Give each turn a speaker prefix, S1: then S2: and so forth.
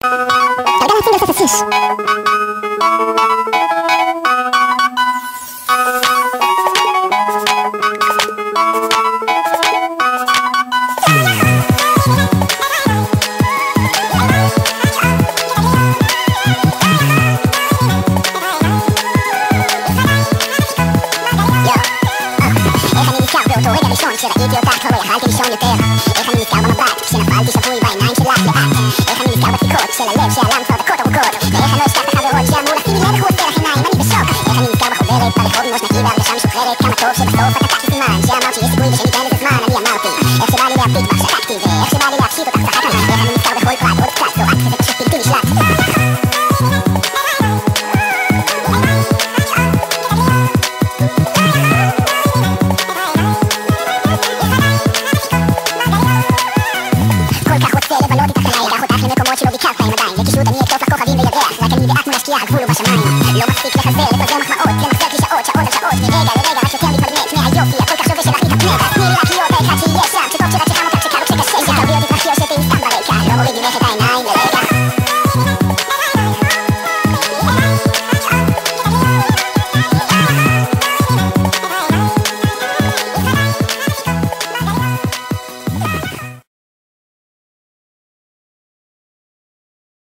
S1: אתה יודע להציג לעשות הסיש.
S2: באותו רגע ראשון כשראיתי אותך כבר לא יכלתי לישון יותר. איך אני נזכר במבט כשנפלתי שבוי בעיניים שלך לאט. איך אני נזכר בדפיקות של הלב שעלם כבר דקות ארוכות. ואיך אני לא אשכח את החברות שאמרו לשים לי לב חוץ דרך עיניים, אני בשוק. איך אני נזכר בחוברת ברחוב עם ראש נקי והרגשה משוחררת. כמה טוב שבסוף את לקחת סימן שאמרת שיש סיכוי ושניתן לזה זמן. אני אמרתי איך שבא לי להביט בך שתקתי ואיך שבא לי להפשיט אותך צחקתי. איך אני נזכר בכל פרט עוד קצת זורק וזה פשוט בלתי נשלט. למקומות שלא ביקרת בהם עדיין. נגישות אני אקטוף לכוכבים וירח, רק אני ואת מול השקיעה, הגבול הוא בשמיים. לא מפסיק לחזר, לפזר מחמאות, למחזר קלישאות, שעות על שעות, מרגע